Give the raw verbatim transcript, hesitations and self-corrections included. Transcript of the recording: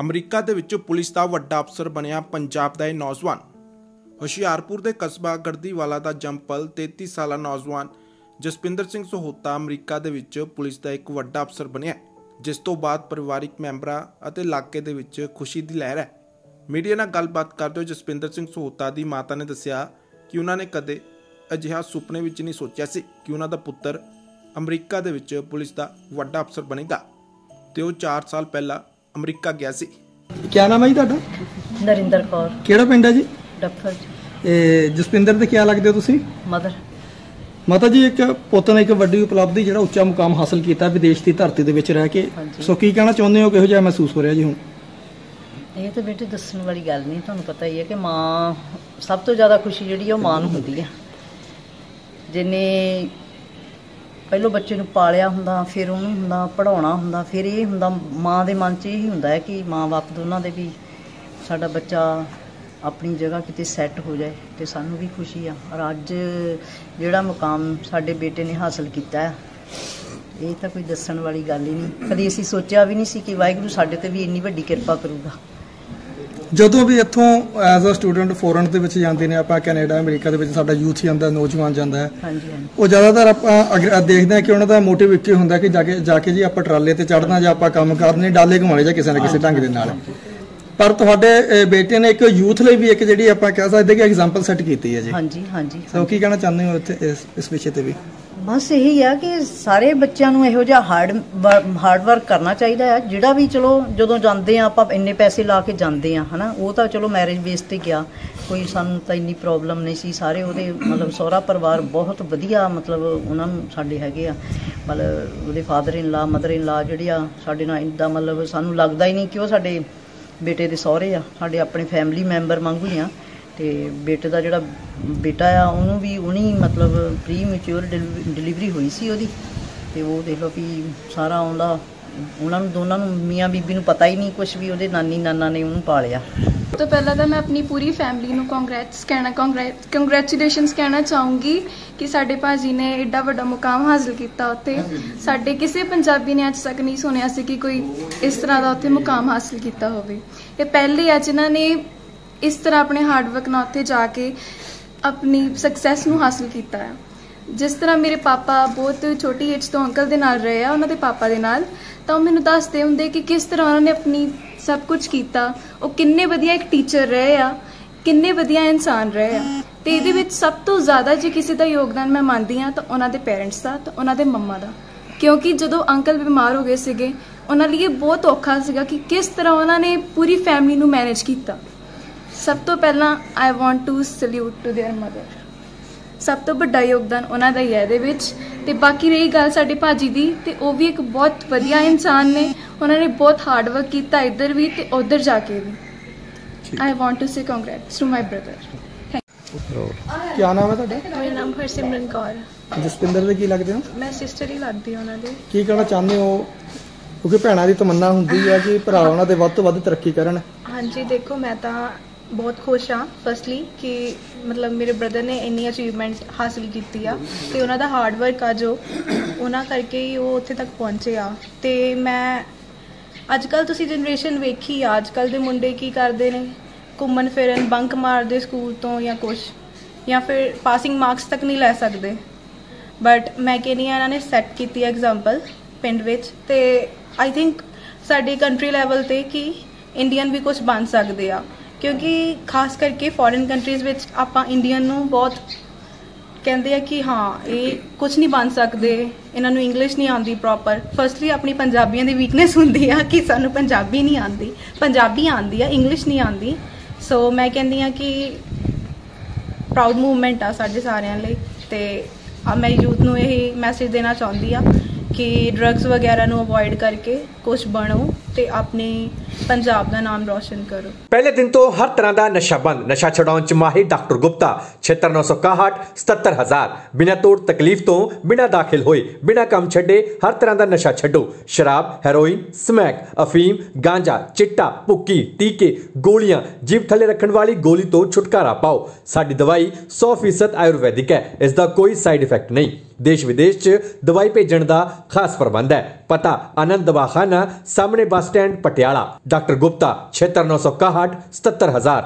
America ਦੇ ਵਿੱਚ police ਦਾ ਵੱਡਾ ਅਫਸਰ ਬਣਿਆ ਪੰਜਾਬ ਦਾ ਇਹ ਨੌਜਵਾਨ। ਹੁਸ਼ਿਆਰਪੁਰ ਦੇ ਕਸਬਾ ਗੜਦੀਵਾਲਾ ਦਾ ਜੰਮਪਲ ਤੇਤੀ ਸਾਲਾ ਨੌਜਵਾਨ ਜਸਪਿੰਦਰ ਸਿੰਘ ਸਹੋਤਾ ਅਮਰੀਕਾ ਦੇ ਵਿੱਚ ਪੁਲਿਸ ਦਾ ਇੱਕ ਵੱਡਾ ਅਫਸਰ ਬਣਿਆ, ਜਿਸ ਤੋਂ ਬਾਅਦ ਪਰਿਵਾਰਿਕ ਮੈਂਬਰਾਂ ਅਤੇ ਇਲਾਕੇ ਦੇ ਵਿੱਚ ਖੁਸ਼ੀ ਦੀ ਲਹਿਰ ਹੈ। ਮੀਡੀਆ ਨਾਲ ਗੱਲਬਾਤ ਕਰਦੇ ਹੋਏ ਜਸਪਿੰਦਰ ਸਿੰਘ ਸਹੋਤਾ ਦੀ ਮਾਤਾ ਨੇ ਦੱਸਿਆ ਕਿ ਉਹਨਾਂ ਨੇ ਕਦੇ ਅਜਿਹਾ ਸੁਪਨੇ ਵਿੱਚ ਨਹੀਂ ਸੋਚਿਆ ਸੀ ਕਿ ਉਹਨਾਂ ਦਾ ਪੁੱਤਰ ਅਮਰੀਕਾ ਦੇ ਵਿੱਚ ਪੁਲਿਸ ਦਾ ਵੱਡਾ ਅਫਸਰ ਬਣੇਗਾ ਤੇ ਉਹ ਚਾਰ ਸਾਲ ਪਹਿਲਾਂ ਅਮਰੀਕਾ ਗਿਆ ਸੀ। क्या नाम है जी ਤੁਹਾਡਾ? ਨਰਿੰਦਰ ਕੌਰ। ਕਿਹੜਾ ਪਿੰਡ ਹੈ ਜੀ? ਡੱਫਰ। ਇਹ ਜਸਪਿੰਦਰ ਦੇ ਕੀ ਲੱਗਦੇ ਹੋ ਤੁਸੀਂ? ਮਦਰ। ਮਾਤਾ ਜੀ, ਇੱਕ ਪੁੱਤ ਨੇ ਇੱਕ ਵੱਡੀ ਉਪਲਬਧੀ ਜਿਹੜਾ ਉੱਚਾ ਮੁਕਾਮ ਹਾਸਲ ਕੀਤਾ ਵਿਦੇਸ਼ ਦੀ ਧਰਤੀ ਦੇ ਵਿੱਚ ਰਹਿ ਕੇ, ਸੋ ਕੀ ਕਹਿਣਾ ਚਾਹੁੰਦੇ ਹੋ? ਕਿਹੋ ਜਿਹਾ ਮਹਿਸੂਸ ਹੋ ਰਿਹਾ ਜੀ ਹੁਣ? ਇਹ ਤਾਂ ਬੇਟੇ ਦੱਸਣ ਵਾਲੀ ਗੱਲ ਨਹੀਂ, ਤੁਹਾਨੂੰ ਪਤਾ ਹੀ ਹੈ ਕਿ ਮਾਂ ਸਭ ਤੋਂ ਜ਼ਿਆਦਾ ਖੁਸ਼ੀ ਜਿਹੜੀ ਉਹ ਮਾਂ ਨੂੰ ਹੁੰਦੀ ਹੈ। ਜਿਹਨੇ ਪਹਿਲੋਂ ਬੱਚੇ ਨੂੰ ਪਾਲਿਆ ਹੁੰਦਾ, ਫਿਰ ਉਹਨੂੰ ਹੁੰਦਾ ਪੜ੍ਹਾਉਣਾ ਹੁੰਦਾ, ਫਿਰ ਇਹ ਹੁੰਦਾ ਮਾਂ ਦੇ ਮਨ 'ਚ ਇਹੀ ਹੁੰਦਾ ਹੈ ਕਿ ਮਾਂ ਬਾਪ ਦੋਨਾਂ ਦੇ ਵੀ ਸਾਡਾ ਬੱਚਾ ਆਪਣੀ ਜਗ੍ਹਾ ਕਿਤੇ ਸੈੱਟ ਹੋ ਜਾਏ ਤੇ ਸਾਨੂੰ ਵੀ ਖੁਸ਼ੀ ਆ। ਔਰ ਅੱਜ ਜਿਹੜਾ ਮੁਕਾਮ ਸਾਡੇ ਬੇਟੇ ਨੇ ਹਾਸਲ ਕੀਤਾ ਹੈ, ਇਹ ਤਾਂ ਕੋਈ ਦੱਸਣ ਵਾਲੀ ਗੱਲ ਹੀ ਨਹੀਂ। ਕਦੀ ਅਸੀਂ ਸੋਚਿਆ ਵੀ ਨਹੀਂ ਸੀ ਕਿ ਵਾਹਿਗੁਰੂ ਸਾਡੇ ਤੇ ਵੀ ਇੰਨੀ ਵੱਡੀ ਕਿਰਪਾ ਕਰੂਗਾ। ਜਦੋਂ ਵੀ ਇੱਥੋਂ ਐਜ਼ ਅ ਸਟੂਡੈਂਟ ਫੋਰਨ ਦੇ ਵਿੱਚ ਜਾਂਦੇ ਨੇ, ਆਪਾਂ ਕੈਨੇਡਾ ਅਮਰੀਕਾ ਦੇ ਵਿੱਚ ਸਾਡਾ ਯੂਥ ਜਾਂਦਾ, ਨੌਜਵਾਨ ਜਾਂਦਾ ਹੈ, ਹਾਂਜੀ ਹਾਂਜੀ, ਉਹ ਜ਼ਿਆਦਾਤਰ ਆਪਾਂ ਅਗਰ ਦੇਖਦੇ ਹਾਂ ਕਿ ਉਹਨਾਂ ਦਾ ਮੋਟਿਵ ਇੱਕ ਹੀ ਹੁੰਦਾ ਕਿ ਜਾ ਕੇ ਜਾ ਕੇ ਜੀ ਆਪਾਂ ਟਰਾਲੇ ਤੇ ਚੜ੍ਹਨਾ ਜਾਂ ਆਪਾਂ ਕੰਮ ਕਰਨੇ, ਡਾਲੇ ਘੁਮਾਉਣੇ ਜਾਂ ਕਿਸੇ ਨਾ ਕਿਸੇ ਢੰਗ ਦੇ ਨਾਲ। ਪਰ ਤੁਹਾਡੇ ਬੇਟੇ ਨੇ ਇੱਕ ਯੂਥ ਲਈ ਵੀ ਇੱਕ ਜਿਹੜੀ ਆਪਾਂ ਕਹਿ ਸਕਦੇ ਕਿ ਐਗਜ਼ਾਮਪਲ ਸੈੱਟ ਕੀਤੀ ਹੈ ਜੀ। ਹਾਂਜੀ ਹਾਂਜੀ। ਸੋ ਕੀ ਕਹਿਣਾ ਚਾਹੁੰਦੇ ਹੋ ਇੱਥੇ ਇਸ ਇਸ ਵਿਸ਼ੇ ਤੇ ਵੀ? ਬਸ ਇਹੀ ਆ ਕਿ ਸਾਰੇ ਬੱਚਿਆਂ ਨੂੰ ਇਹੋ ਜਿਹਾ ਹਾਰਡ ਹਾਰਡ ਵਰਕ ਕਰਨਾ ਚਾਹੀਦਾ ਹੈ। ਜਿਹੜਾ ਵੀ ਚਲੋ ਜਦੋਂ ਜਾਂਦੇ ਆ ਆਪਾਂ ਇੰਨੇ ਪੈਸੇ ਲਾ ਕੇ ਜਾਂਦੇ ਆ, ਹਨਾ, ਉਹ ਤਾਂ ਚਲੋ ਮੈਰਿਜ ਬੇਸ ਤੇ ਗਿਆ, ਕੋਈ ਸਾਨੂੰ ਤਾਂ ਇੰਨੀ ਪ੍ਰੋਬਲਮ ਨਹੀਂ ਸੀ। ਸਾਰੇ ਉਹਦੇ ਮਤਲਬ ਸਹੁਰਾ ਪਰਿਵਾਰ ਬਹੁਤ ਵਧੀਆ, ਮਤਲਬ ਉਹਨਾਂ ਨੂੰ ਸਾਡੇ ਹੈਗੇ ਆ, ਮਤਲਬ ਉਹਦੇ father in law mother in ਲਾ ਜਿਹੜੇ ਆ ਸਾਡੇ ਨਾਲ ਇੱਦਾਂ, ਮਤਲਬ ਸਾਨੂੰ ਲੱਗਦਾ ਹੀ ਨਹੀਂ ਕਿ ਉਹ ਸਾਡੇ ਬੇਟੇ ਦੇ ਸਹੁਰੇ ਆ, ਸਾਡੇ ਆਪਣੇ ਫੈਮਿਲੀ ਮੈਂਬਰ ਵਾਂਗੂ ਹੀ ਆ। ਤੇ ਬੇਟੇ ਦਾ ਜਿਹੜਾ ਬੇਟਾ ਆ ਉਹਨੂੰ ਵੀ ਉਹਨੀ ਮਤਲਬ ਪ੍ਰੀ ਮੈਚਿਓਰ ਡਿਲੀਵਰੀ ਹੋਈ ਸੀ ਉਹਦੀ, ਤੇ ਉਹ ਦੇਖ ਲਓ ਵੀ ਸਾਰਾ ਆਉਂਦਾ ਉਹਨਾਂ ਨੂੰ ਦੋਨਾਂ ਨੂੰ ਮੀਆਂ ਬੀਬੀ ਨੂੰ ਪਤਾ ਹੀ ਨਹੀਂ ਕੁਛ ਵੀ, ਉਹਦੇ ਨਾਨੀ ਨਾਨਾ ਨੇ ਉਹਨੂੰ ਪਾਲਿਆ। तो पहला तो मैं अपनी पूरी फैमिली ਨੂੰ ਕੰਗ੍ਰੈਟਸ ਕਹਿਣਾ ਕੰਗ੍ਰੈਚੁਲੇਸ਼ਨਸ ਕਹਿਣਾ ਚਾਹੂੰਗੀ ਕਿ ਸਾਡੇ ਭਾਜੀ ਨੇ ਐਡਾ ਵੱਡਾ ਮੁਕਾਮ ਹਾਸਲ ਕੀਤਾ ਉੱਥੇ। ਸਾਡੇ ਕਿਸੇ ਪੰਜਾਬੀ ਨੇ ਅੱਜ ਤੱਕ ਨਹੀਂ ਸੁਣਿਆ ਸੀ ਕਿ ਕੋਈ ਇਸ ਤਰ੍ਹਾਂ ਦਾ ਉੱਥੇ ਮੁਕਾਮ ਹਾਸਲ ਕੀਤਾ ਹੋਵੇ। ਇਹ ਪਹਿਲੇ ਆ ਜਿਨ੍ਹਾਂ ਨੇ ਇਸ ਤਰ੍ਹਾਂ ਆਪਣੇ ਹਾਰਡ ਵਰਕ ਨਾਲ ਉੱਥੇ ਜਾ ਕੇ ਆਪਣੀ ਸਕਸੈਸ ਨੂੰ ਹਾਸਲ ਕੀਤਾ ਹੈ। ਜਿਸ ਤਰ੍ਹਾਂ ਮੇਰੇ ਪਾਪਾ ਬਹੁਤ ਛੋਟੀ ਏਜ ਤੋਂ ਅੰਕਲ ਦੇ ਨਾਲ ਰਹੇ ਆ, ਉਹਨਾਂ ਦੇ ਪਾਪਾ ਦੇ ਨਾਲ, ਤਾਂ ਉਹ ਮੈਨੂੰ ਦੱਸਦੇ ਹੁੰਦੇ ਕਿ ਕਿਸ ਤਰ੍ਹਾਂ ਉਹਨਾਂ ਨੇ ਆਪਣੀ ਸਭ ਕੁਝ ਕੀਤਾ। ਉਹ ਕਿੰਨੇ ਵਧੀਆ ਇੱਕ ਟੀਚਰ ਰਹੇ ਆ, ਕਿੰਨੇ ਵਧੀਆ ਇਨਸਾਨ ਰਹੇ ਆ। ਤੇ ਇਹਦੇ ਵਿੱਚ ਸਭ ਤੋਂ ਜ਼ਿਆਦਾ ਜੇ ਕਿਸੇ ਦਾ ਯੋਗਦਾਨ ਮੈਂ ਮੰਨਦੀ ਹਾਂ ਤਾਂ ਉਹਨਾਂ ਦੇ ਪੇਰੈਂਟਸ ਦਾ, ਤਾਂ ਉਹਨਾਂ ਦੇ ਮੰਮਾ ਦਾ। ਕਿਉਂਕਿ ਜਦੋਂ ਅੰਕਲ ਬਿਮਾਰ ਹੋ ਗਏ ਸੀਗੇ, ਉਹਨਾਂ ਲਈ ਇਹ ਬਹੁਤ ਔਖਾ ਸੀਗਾ ਕਿ ਕਿਸ ਤਰ੍ਹਾਂ ਉਹਨਾਂ ਨੇ ਪੂਰੀ ਫੈਮਿਲੀ ਨੂੰ ਮੈਨੇਜ ਕੀਤਾ। ਸਭ ਤੋਂ ਪਹਿਲਾਂ I want to salute to their mother. ਸਭ ਤੋਂ ਵੱਡਾ ਯੋਗਦਾਨ ਉਹਨਾਂ ਦਾ ਹੀ ਹੈ ਇਹਦੇ ਵਿੱਚ। ਤੇ ਬਾਕੀ ਰਹੀ ਗੱਲ ਸਾਡੇ ਭਾਜੀ ਦੀ, ਤੇ ਉਹ ਵੀ ਇੱਕ ਬਹੁਤ ਵਧੀਆ ਇਨਸਾਨ ਨੇ। ਉਹਨਾਂ ਨੇ ਬਹੁਤ ਹਾਰਡ ਵਰਕ ਕੀਤਾ ਇੱਧਰ ਵੀ ਤੇ ਉੱਧਰ ਜਾ ਕੇ ਵੀ। I want to say congrats to my brother. ਕੀ ਨਾਮ ਹੈ ਤੁਹਾਡਾ? ਮੇਰਾ ਨਾਮ ਹਰਸਿਮਰਨ ਕੌਰ। ਜਸਪਿੰਦਰ ਦੇ ਕੀ ਲੱਗਦੇ ਹੋ? ਮੈਂ ਸਿਸਟਰ ਹੀ ਲੱਗਦੀ ਉਹਨਾਂ ਦੇ। ਕੀ ਕਹਿਣਾ ਚਾਹੁੰਦੇ ਹੋ? ਕਿਉਂਕਿ ਭੈਣਾਂ ਦੀ ਤਮੰਨਾ ਹੁੰਦੀ ਹੈ ਕਿ ਭਰਾ ਉਹਨਾਂ ਦੇ ਵੱਧ ਤੋਂ ਵੱਧ ਤਰੱਕੀ ਕਰਨ। ਹਾਂਜੀ, ਦੇਖੋ ਮੈਂ ਤਾਂ ਬਹੁਤ ਖੁਸ਼ ਹਾਂ ਫਸਟਲੀ ਕਿ ਮਤਲਬ ਮੇਰੇ ਬ੍ਰਦਰ ਨੇ ਇੰਨੀ ਅਚੀਵਮੈਂਟ ਹਾਸਿਲ ਕੀਤੀ ਆ, ਤੇ ਉਹਨਾਂ ਦਾ ਹਾਰਡ ਵਰਕ ਆ ਜੋ ਉਹਨਾਂ ਕਰਕੇ ਹੀ ਉਹ ਉੱਥੇ ਤੱਕ ਪਹੁੰਚੇ ਆ। ਤੇ ਮੈਂ ਅੱਜ ਕੱਲ੍ਹ ਤੁਸੀਂ ਜਨਰੇਸ਼ਨ ਵੇਖੀ ਆ, ਅੱਜ ਕੱਲ੍ਹ ਦੇ ਮੁੰਡੇ ਕੀ ਕਰਦੇ ਨੇ, ਘੁੰਮਣ ਫਿਰਨ, ਬੰਕ ਮਾਰਦੇ ਸਕੂਲ ਤੋਂ ਜਾਂ ਕੁਛ, ਜਾਂ ਫਿਰ ਪਾਸਿੰਗ ਮਾਰਕਸ ਤੱਕ ਨਹੀਂ ਲੈ ਸਕਦੇ। ਬਟ ਮੈਂ ਕਹਿੰਦੀ ਹਾਂ ਇਹਨਾਂ ਨੇ ਸੈੱਟ ਕੀਤੀ ਐਗਜ਼ਾਮਪਲ ਪਿੰਡ ਵਿੱਚ, ਤੇ ਆਈ ਥਿੰਕ ਸਾਡੀ ਕੰਟਰੀ ਲੈਵਲ 'ਤੇ ਕਿ ਇੰਡੀਅਨ ਵੀ ਕੁਛ ਬਣ ਸਕਦੇ ਆ। ਕਿਉਂਕਿ ਖਾਸ ਕਰਕੇ ਫੋਰਨ ਕੰਟਰੀਜ਼ ਵਿੱਚ ਆਪਾਂ ਇੰਡੀਅਨ ਨੂੰ ਬਹੁਤ ਕਹਿੰਦੇ ਆ ਕਿ ਹਾਂ ਇਹ ਕੁਛ ਨਹੀਂ ਬਣ ਸਕਦੇ, ਇਹਨਾਂ ਨੂੰ ਇੰਗਲਿਸ਼ ਨਹੀਂ ਆਉਂਦੀ ਪ੍ਰੋਪਰ। ਫਸਟਲੀ ਆਪਣੀ ਪੰਜਾਬੀਆਂ ਦੀ ਵੀਕਨੈਸ ਹੁੰਦੀ ਆ ਕਿ ਸਾਨੂੰ ਪੰਜਾਬੀ ਨਹੀਂ ਆਉਂਦੀ, ਪੰਜਾਬੀ ਆਉਂਦੀ ਆ, ਇੰਗਲਿਸ਼ ਨਹੀਂ ਆਉਂਦੀ। ਸੋ ਮੈਂ ਕਹਿੰਦੀ ਹਾਂ ਕਿ ਪ੍ਰਾਊਡ ਮੂਵਮੈਂਟ ਆ ਸਾਡੇ ਸਾਰਿਆਂ ਲਈ। ਤੇ ਮੈਂ ਯੂਥ ਨੂੰ ਇਹ ਮੈਸੇਜ ਦੇਣਾ ਚਾਹੁੰਦੀ ਆ ਕਿ ਡਰੱਗਸ ਵਗੈਰਾ ਨੂੰ ਅਵੋਇਡ ਕਰਕੇ ਕੁਛ ਬਣੋ ਤੇ ਆਪਣੇ ਪੰਜਾਬ ਦਾ ਨਾਮ ਰੋਸ਼ਨ ਕਰੋ। ਪਹਿਲੇ ਦਿਨ ਤੋਂ ਹਰ ਤਰ੍ਹਾਂ ਦਾ ਨਸ਼ਾ ਬੰਦ। ਨਸ਼ਾ ਛਡਾਉਣ ਚ ਮਾਹਿਰ ਡਾਕਟਰ ਗੁਪਤਾ। ਛਿਹੱਤਰ ਨੌ ਸੌ ਇਕਾਹਠ ਸਤੱਤਰ ਹਜ਼ਾਰ। ਬਿਨਾਂ ਤੋੜ ਤਕਲੀਫ ਤੋਂ, ਬਿਨਾਂ ਦਾਖਲ ਹੋਏ, ਬਿਨਾਂ ਕੰਮ ਛੱਡੇ ਹਰ ਤਰ੍ਹਾਂ ਦਾ ਨਸ਼ਾ ਛੱਡੋ। ਸ਼ਰਾਬ, ਹੈਰੋਇਨ, ਸਮੈਕ, ਅਫੀਮ, ਗਾਂਜਾ, ਚਿੱਟਾ, ਭੁੱਕੀ, ਟੀਕੇ, ਗੋਲੀਆਂ, ਜੀਭ ਥੱਲੇ ਰੱਖਣ ਵਾਲੀ ਗੋਲੀ ਤੋਂ ਛੁਟਕਾਰਾ ਪਾਓ। ਸਾਡੀ ਦਵਾਈ ਸੌ ਫੀਸਦ ਆਯੁਰਵੈਦਿਕ ਹੈ, ਇਸ ਦਾ ਕੋਈ ਸਾਈਡ ਇਫੈਕਟ ਨਹੀਂ। देश विदेश च दवाई भेजण दा खास प्रबंध है। पता आनंद दवाखाना सामने bus stand Patiala. Doctor Gupta छिहत्तर नौ सौ इकाहठ सतहत्तर हजार।